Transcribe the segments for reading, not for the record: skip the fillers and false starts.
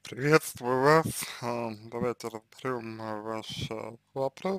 Приветствую вас. Давайте разберем ваш вопрос.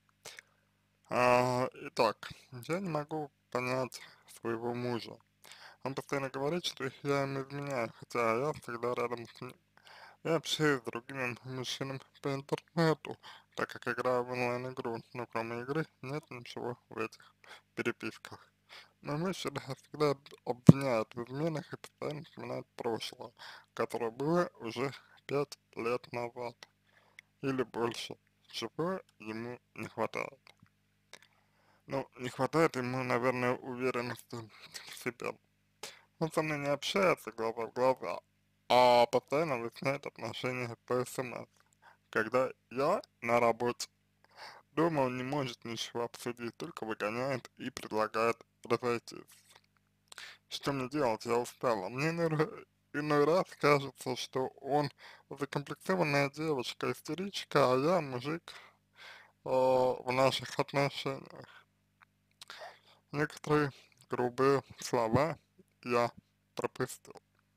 Итак, я не могу понять своего мужа. Он постоянно говорит, что я ему изменяю, хотя я всегда рядом с ним. Я общаюсь с другими мужчинами по интернету, так как играю в онлайн-игру, но кроме игры нет ничего в этих переписках. Мой муж всегда обвиняет в изменах и постоянно вспоминает прошлое, которое было уже 5 лет назад или больше, чего ему не хватает. Ну, не хватает ему, наверное, уверенности в себе. Он со мной не общается глаза в глаза, а постоянно выясняет отношения по СМС, когда я на работе. Дома он не может ничего обсудить, только выгоняет и предлагает разойтись. Что мне делать? Я устала. Мне иной раз кажется, что он закомплексованная девочка, истеричка, а я мужик в наших отношениях. Некоторые грубые слова я пропустил.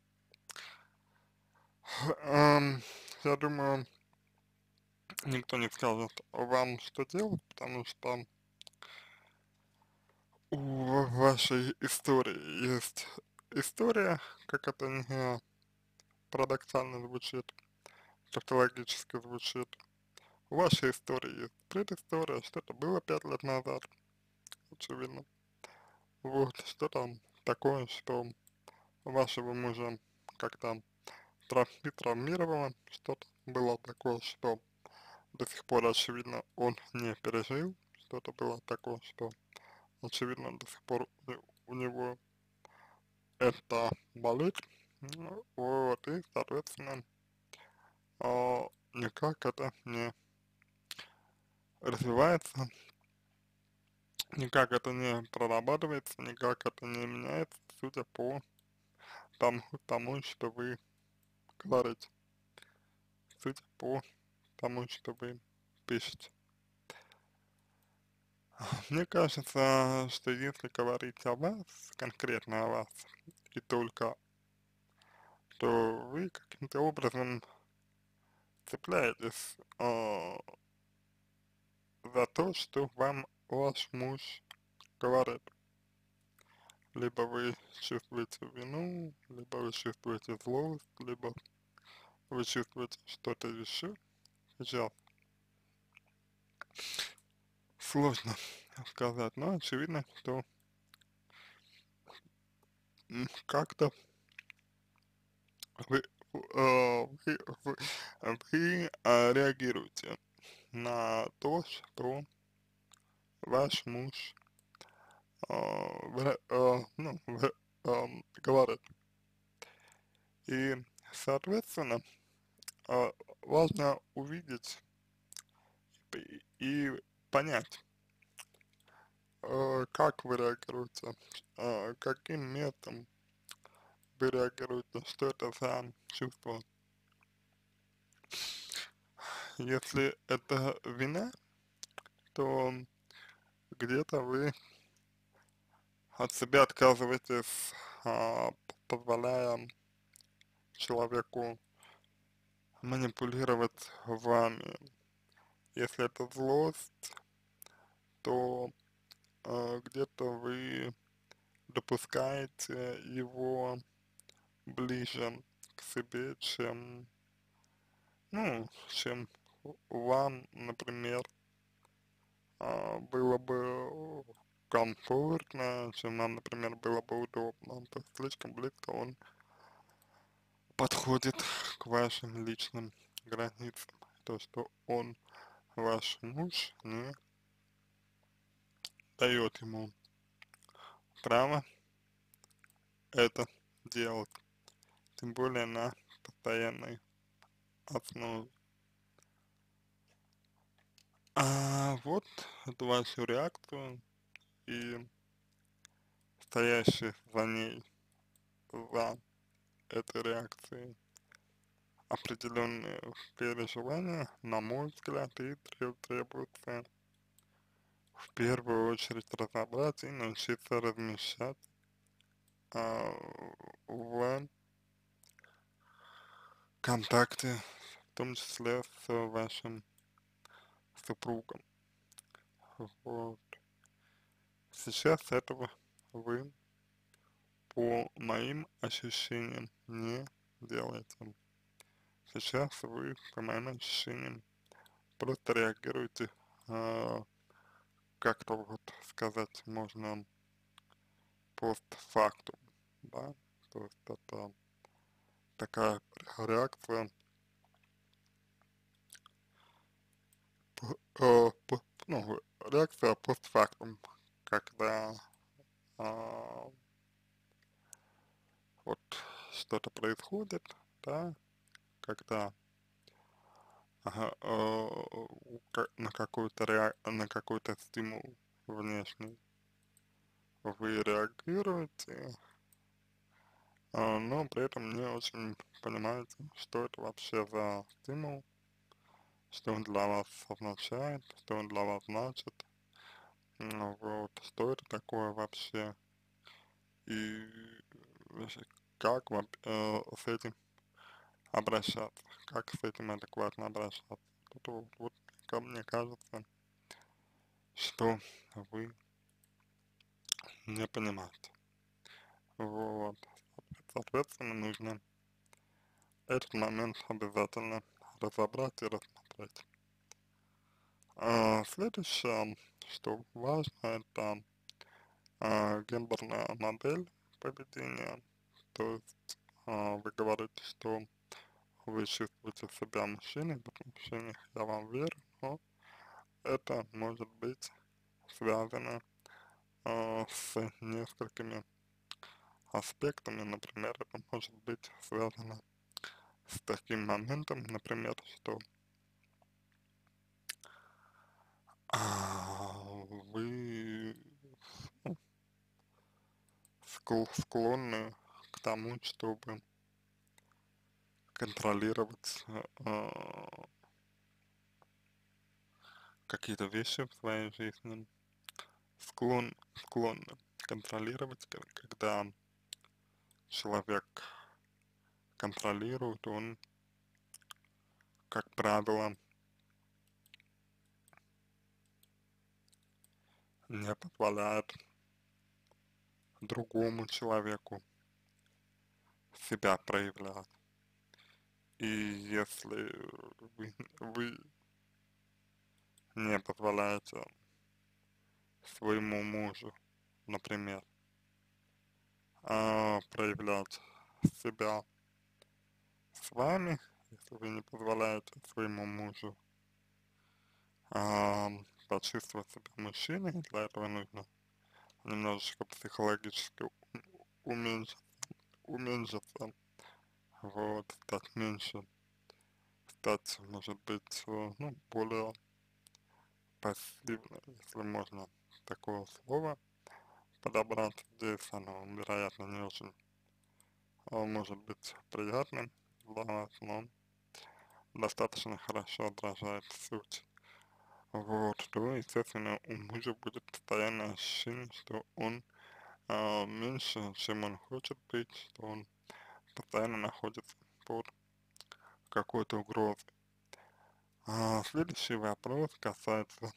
Я думаю, никто не скажет вам, что делать, потому что у вашей истории есть история, как это не парадоксально звучит, тавтологически звучит. В вашей истории есть предыстория, что-то было 5 лет назад, очевидно. Вот, что там такое, что вашего мужа как-то травмировало, что-то было такое, что до сих пор, очевидно, он не пережил, что-то было такое, что, очевидно, до сих пор у него это болит, ну, вот, и, соответственно, никак это не развивается, никак это не прорабатывается, никак это не меняется, судя по тому, что вы говорите, судя по тому, что вы пишете. Мне кажется, что если говорить о вас, конкретно о вас, и только, то вы каким-то образом цепляетесь за то, что вам ваш муж говорит. Либо вы чувствуете вину, либо вы чувствуете злость, либо вы чувствуете что-то еще. Сейчас сложно сказать, но очевидно, что как-то вы, вы реагируете на то, что ваш муж говорит. И, соответственно, важно увидеть и понять, как вы реагируете, каким методом вы реагируете, что это за чувство. Если это вина, то где-то вы от себя отказываетесь, позволяя человеку манипулировать вами. Если это злость, то где-то вы допускаете его ближе к себе, чем вам, например, было бы комфортно, чем нам, например, было бы удобно. То есть слишком близко он подходит к вашим личным границам. То, что он, ваш муж, не дает ему право это делать, тем более на постоянной основе. Вот эту вашу реакцию и стоящий за ней, за этой реакцией определенные переживания, на мой взгляд, и требуется в первую очередь разобрать и научиться размещать а, в контакте, в том числе с вашим супругом. Вот. Сейчас этого вы, по моим ощущениям, не делаете. Сейчас вы, по моим ощущениям, просто реагируете, а, как-то вот сказать можно постфактум, да, то есть это такая реакция, ну, реакция постфактум, когда а, вот что-то происходит, да, когда ага, на какой-то стимул внешний вы реагируете, но при этом не очень понимаете, что это вообще за стимул, что он для вас означает, что он для вас значит, вот, что это такое вообще, и как с этим обращаться, как с этим адекватно обращаться. Вот, как мне кажется, что вы не понимаете. Вот. Соответственно, нужно этот момент обязательно разобрать и рассмотреть. Следующее, что важно, это гендерная модель поведения. То есть вы говорите, что вы чувствуете себя мужчиной, в отношениях я вам верю, но это может быть связано с несколькими аспектами. Например, это может быть связано с таким моментом, например, что вы ну, склонны к тому, чтобы контролировать какие-то вещи в своей жизни, склонны контролировать, когда человек контролирует, он, как правило, не позволяет другому человеку себя проявлять. И если вы не позволяете своему мужу, например, проявлять себя с вами, если вы не позволяете своему мужу а, почувствовать себя мужчиной, для этого нужно немножечко психологически уменьшиться, уменьшиться, вот, стать меньше, стать, может быть, ну, более пассивной, если можно такое слово подобрать. Здесь оно, вероятно, не очень может быть приятным для вас, но достаточно хорошо отражает суть. Вот, то, естественно, у мужа будет постоянное ощущение, что он меньше, чем он хочет быть, что он постоянно находится под какой-то угрозой. Следующий вопрос касается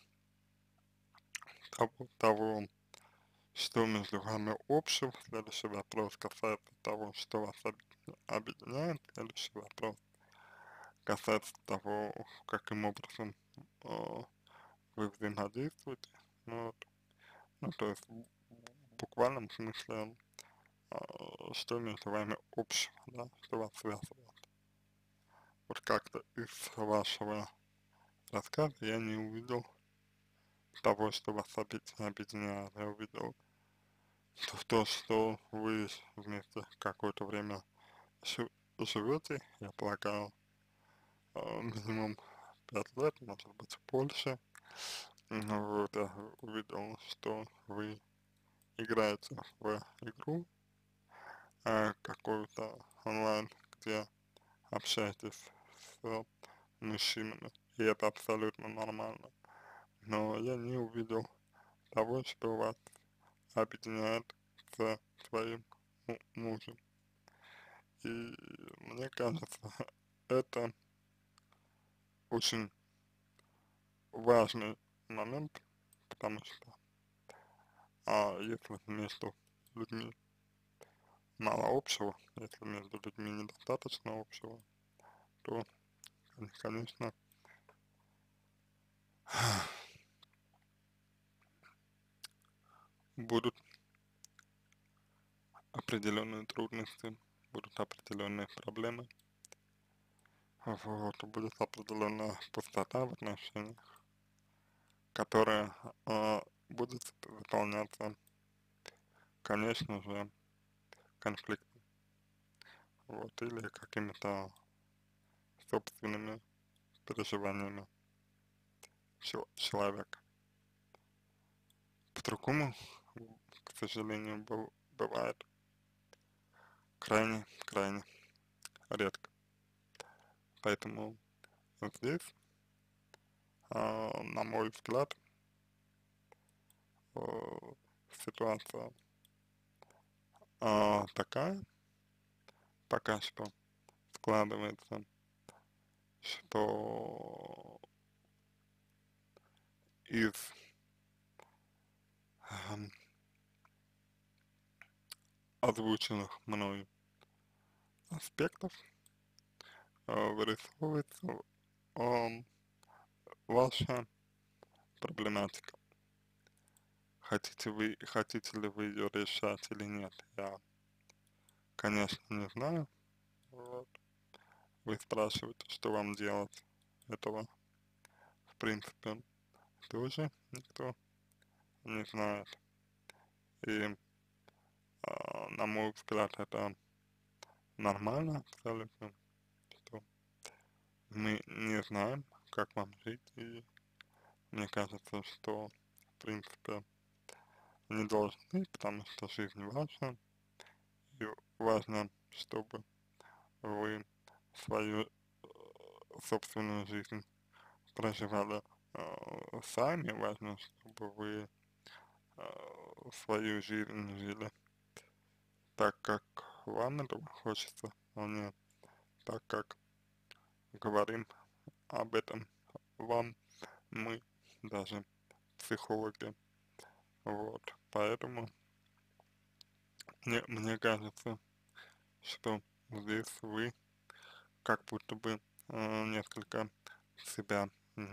того, что между вами общего. Следующий вопрос касается того, что вас объединяет. Следующий вопрос касается того, каким образом э, вы взаимодействуете. Ну, вот. Ну, то есть в буквальном смысле, что между вами общего, да, что вас связывает. Вот как-то из вашего рассказа я не увидел того, что вас объединяет. Я увидел то, что вы вместе какое-то время живете, я полагаю, минимум 5 лет, может быть, больше. Ну, вот, я увидел, что вы играете в игру какую-то онлайн, где общаетесь с мужчинами, и это абсолютно нормально. Но я не увидел того, что вас объединяет с своим мужем. И мне кажется, это очень важный момент, потому что если между людьми мало общего, если между людьми недостаточно общего, то, конечно, будут определенные трудности, будут определенные проблемы, вот, будет определенная пустота в отношениях, которая будет заполняться, конечно же, конфликтом, вот, или какими-то собственными переживаниями человека. По-другому, к сожалению, бывает крайне редко. Поэтому вот здесь, на мой взгляд, э, ситуация такая, пока что складывается, что из эм, озвученных мной аспектов вырисовывается эм, ваша проблематика. Хотите ли вы ее решать или нет, я, конечно, не знаю. Вот. Вы спрашиваете, что вам делать. Этого, в принципе, тоже никто не знает. И, на мой взгляд, это нормально абсолютно, что мы не знаем, как вам жить, и мне кажется, что, в принципе, не должны, потому что жизнь ваша, и важно, чтобы вы свою собственную жизнь проживали сами, важно, чтобы вы свою жизнь жили так, как вам этого хочется, а не так, как говорим об этом вам мы, даже психологи. Вот, поэтому мне кажется, что здесь вы как будто бы несколько себя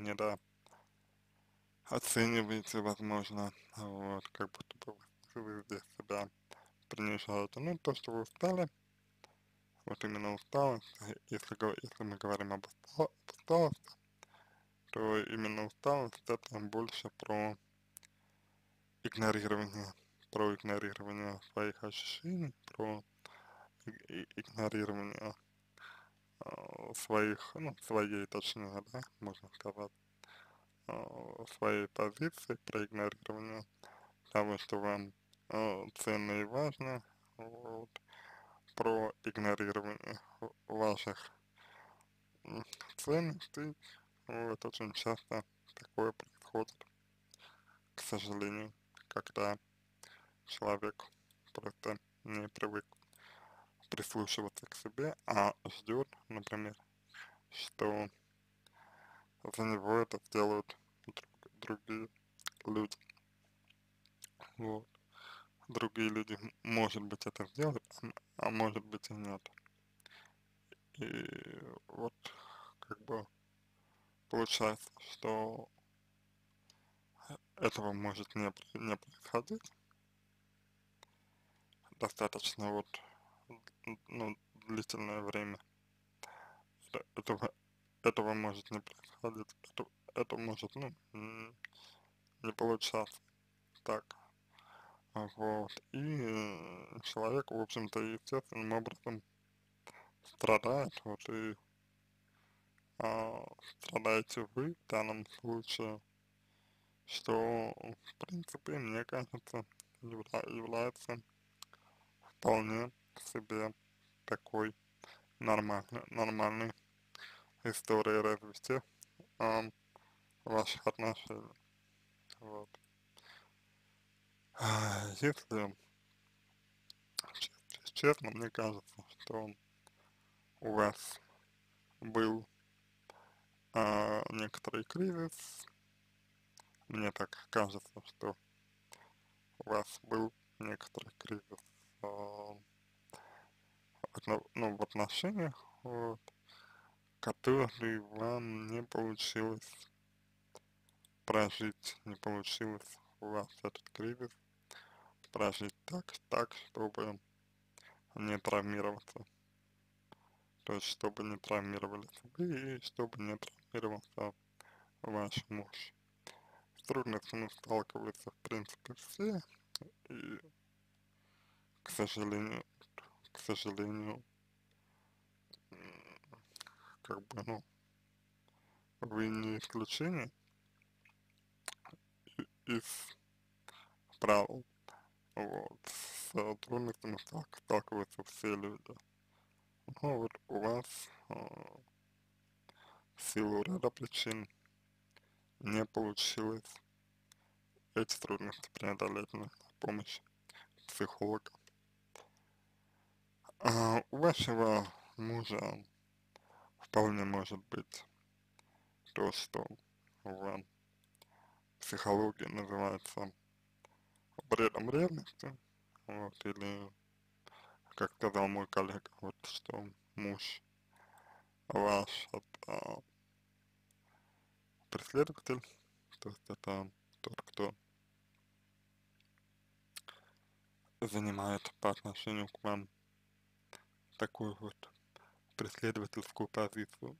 недооцениваете, возможно, вот, как будто бы вы здесь себя принижаете. Ну, то, что вы устали, вот именно усталость, если мы говорим об усталости, то именно усталость это больше игнорирование, про игнорирование своих ощущений, про игнорирование своих, ну, своей точнее, да, можно сказать, своей позиции, про игнорирование того, что вам ценно и важно, вот, про игнорирование ваших ценностей, вот, очень часто такое происходит, к сожалению, когда человек просто не привык прислушиваться к себе, а ждет, например, что за него это сделают другие люди. Вот. Другие люди, может быть, это сделают, а может быть и нет. И вот как бы получается, что этого может не происходить достаточно вот, ну, длительное время. Этого, этого может не происходить. Это может, ну, не получаться так. Вот. И человек, в общем-то, естественным образом страдает. Вот и страдаете вы в данном случае, что, в принципе, мне кажется, является вполне себе такой нормальной историей развития ваших отношений. Вот. Если честно, мне кажется, что у вас был некоторый кризис. Мне так кажется, что у вас был некоторый кризис а, ну, в отношениях, вот, который вам не получилось прожить, не получилось у вас этот кризис прожить так, чтобы не травмироваться. То есть, чтобы не травмировались вы и чтобы не травмировался ваш муж. С трудностями сталкиваются, в принципе, все, и, к сожалению, к сожалению, как бы, ну, вы не исключение из правил. Вот. С трудностями сталкиваются все люди. Но вот у вас в силу ряда причин не получилось эти трудности преодолеть на помощь психолога. У вашего мужа вполне может быть то, что в психологии называется бредом ревности, вот, или, как сказал мой коллега, вот, что муж ваш это преследователь, то есть это тот, кто занимает по отношению к вам такую вот преследовательскую позицию,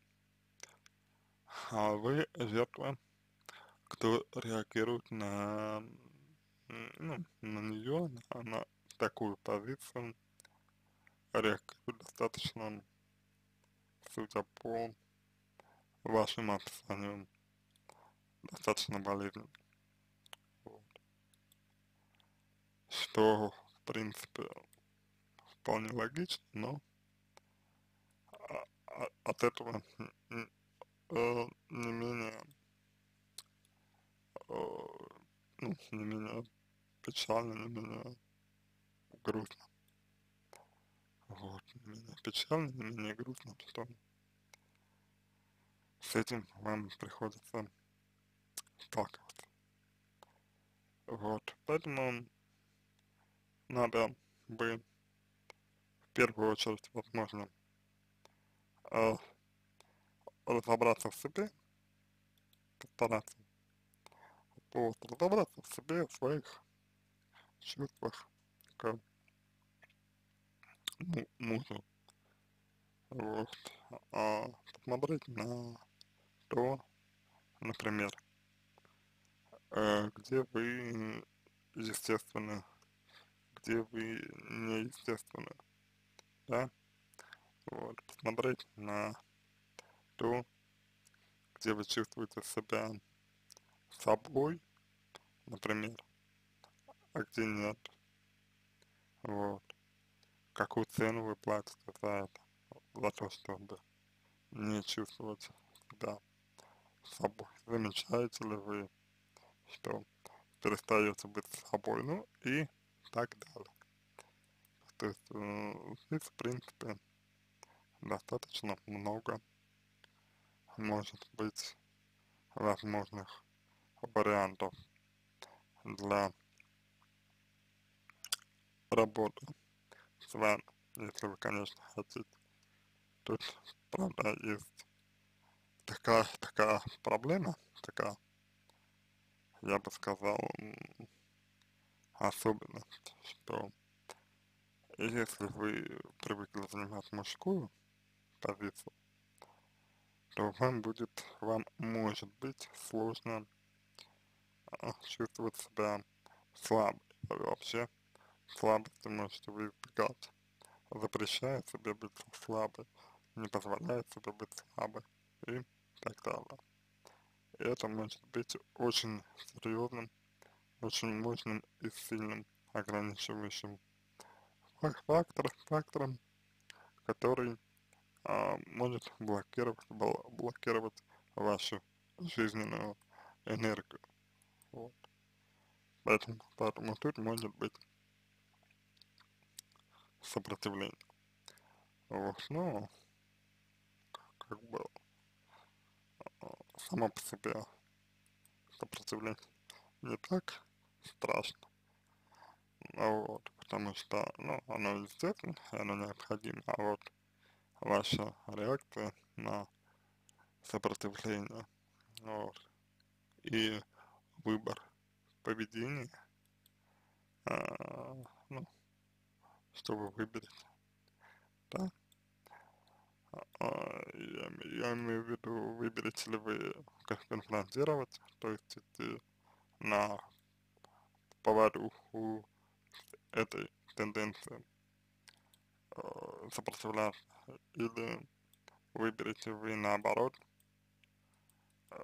а вы жертва, кто реагирует на, ну, на нее, на такую позицию, реагирует достаточно, судя по вашему описанию, достаточно болезненно, вот. Что, в принципе, вполне логично, но от этого не менее, ну, не менее печально, не менее грустно. Вот, не менее печально, не менее грустно, что с этим вам приходится сталкиваться. Вот, поэтому надо бы в первую очередь, возможно, э, разобраться в себе, постараться вот, разобраться в себе, в своих чувствах к мужу, вот, посмотреть на то, например, где вы естественно, где вы неестественно, да, вот, посмотреть на то, где вы чувствуете себя собой, например, а где нет, вот, какую цену вы платите за это, за то, чтобы не чувствовать себя собой, замечаете ли вы, что перестаете быть собой, ну и так далее. То есть здесь, в принципе, достаточно много может быть возможных вариантов для работы с вами, если вы, конечно, хотите. Тут, правда, есть такая проблема, такая, я бы сказал, особенность, что если вы привыкли занимать мужскую позицию, то вам может быть сложно чувствовать себя слабой. Вообще слабости можете вы избегать, запрещая себе быть слабой, не позволяя себе быть слабой и так далее. И это может быть очень серьезным, очень мощным и сильным ограничивающим фактором, который может блокировать вашу жизненную энергию. Вот. Поэтому тут может быть сопротивление. Вот. Ну, как бы само по себе сопротивление не так страшно, вот, потому что, ну, оно естественно, оно необходимо, а вот ваша реакция на сопротивление, вот, и выбор поведения, ну, что вы выберете, да, я имею в виду, выберете ли вы конфронтировать, то есть идти на поводу у этой тенденции, сопротивляться, или выберете вы наоборот, э,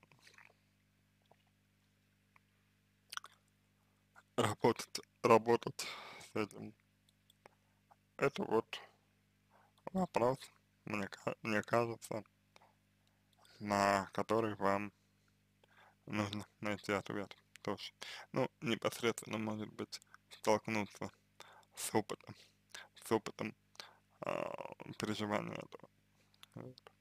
работать с этим. Это вот вопрос, мне кажется, на который вам нужно найти ответ тоже. Ну, непосредственно, может быть, столкнуться с опытом, с опытом переживания этого. Вот.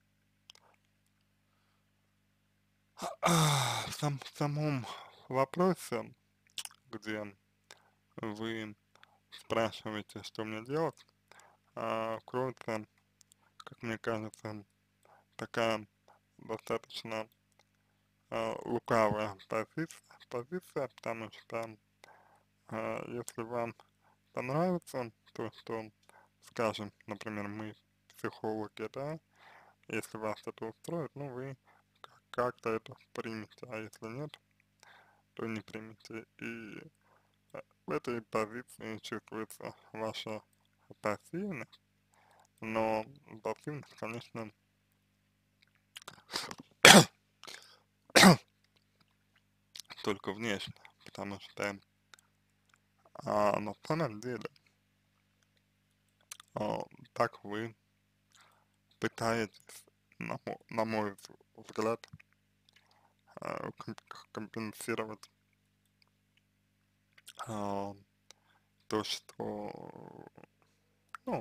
В самом вопросе, где вы спрашиваете, что мне делать, кроется, как мне кажется, такая достаточно лукавая позиция, потому что если вам понравится то, что, скажем, например, мы психологи, да, если вас это устроит, ну, вы как-то это примете, а если нет, то не примете. И в этой позиции чувствуется ваша пассивность, но пассивность, конечно, только внешне, потому что на самом деле а, так вы пытаетесь, на мой взгляд, компенсировать а, то, что, ну,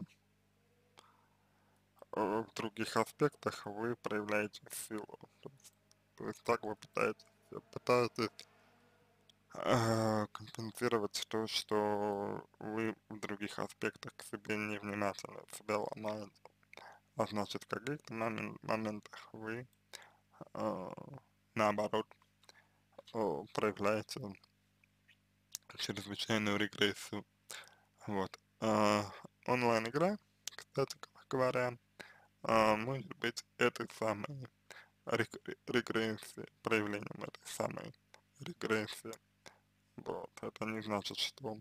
в других аспектах вы проявляете силу. То есть так вы пытаетесь компенсировать то, что вы в других аспектах к себе невнимательны, себя ломаете. А значит, в каких-то моментах вы, э, наоборот, проявляете чрезвычайную регрессию. Вот. Онлайн-игра, кстати говоря, может быть этой самой регрессии, проявлением этой самой регрессии. Вот. Это не значит,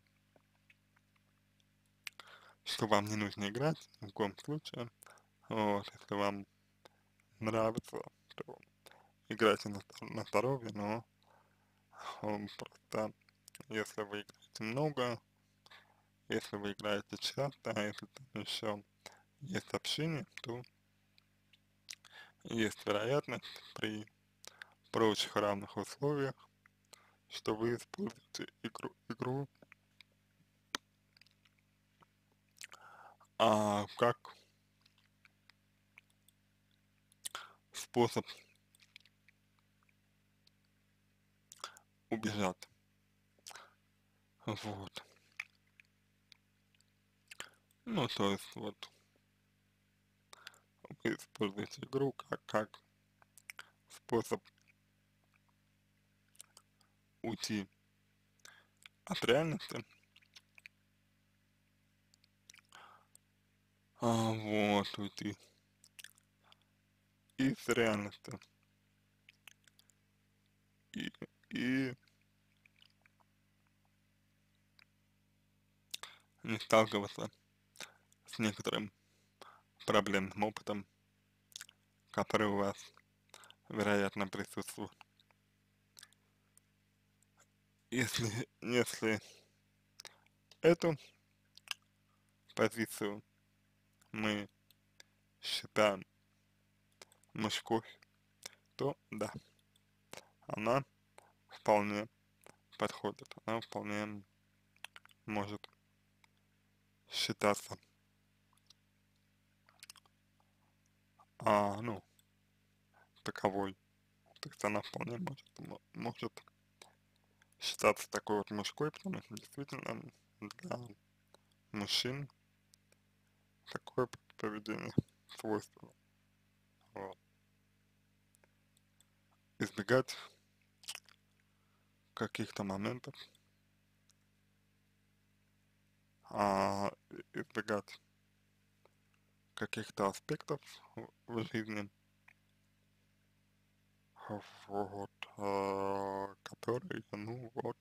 что вам не нужно играть, ни в коем случае. Вот. Если вам нравится, то играйте на здоровье, но просто если вы играете много, если вы играете часто, а если там еще есть общение, то есть вероятность при прочих равных условиях, что вы используете игру как способ убежать. Вот. Ну, то есть, вот, вы используете игру как способ уйти от реальности, вот, уйти из реальности и, и не сталкиваться с некоторым проблемным опытом, который у вас, вероятно, присутствует. Если эту позицию мы считаем мужской, то да, она вполне подходит, она вполне может считаться ну, таковой. То есть она вполне может считаться такой вот мужской, потому что действительно для мужчин такое поведение свойственно. Вот. Избегать каких-то моментов, избегать каких-то аспектов в жизни, вот, которые, ну вот,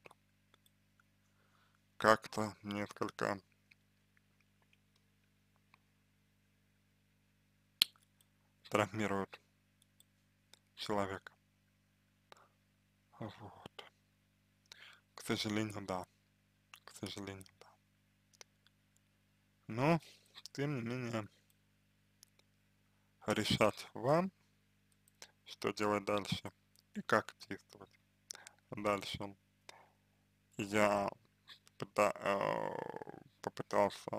как-то несколько травмируют человека. Вот. К сожалению, да. К сожалению, да. Но, тем не менее, решать вам, что делать дальше и как действовать дальше. Я попытался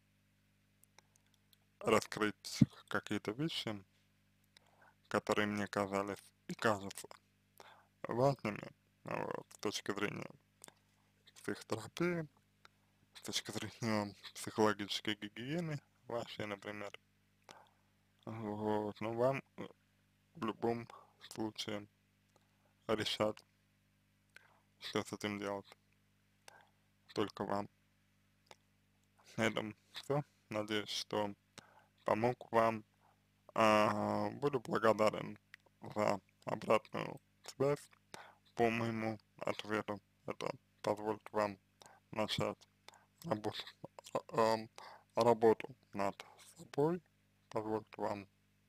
раскрыть какие-то вещи, которые мне казались и кажутся важными, вот, с точки зрения психотерапии, с точки зрения психологической гигиены вашей, например. Вот, но вам в любом случае решать, что с этим делать, только вам. На этом все. Надеюсь, что помог вам. Буду благодарен за обратную связь по моему ответу. Это позволит вам начать работу, работу над собой, позволит вам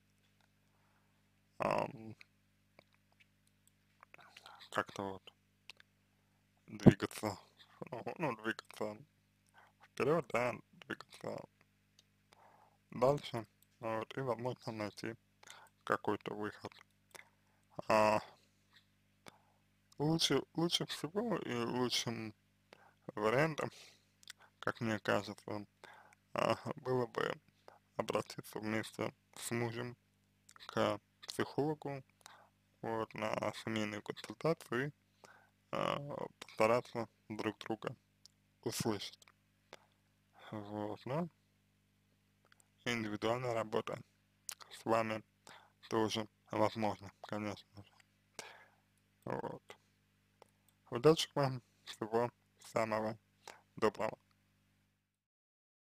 ам, как-то вот двигаться, ну, двигаться вперед, да, двигаться дальше, вот, и, возможно, найти какой-то выход. А, лучше всего и лучшим вариантом, как мне кажется, было бы обратиться вместе с мужем к психологу, вот, на семейную консультацию и постараться друг друга услышать. Вот, но индивидуальная работа с вами тоже возможно, конечно же. Вот. Удачи вам, всего самого доброго.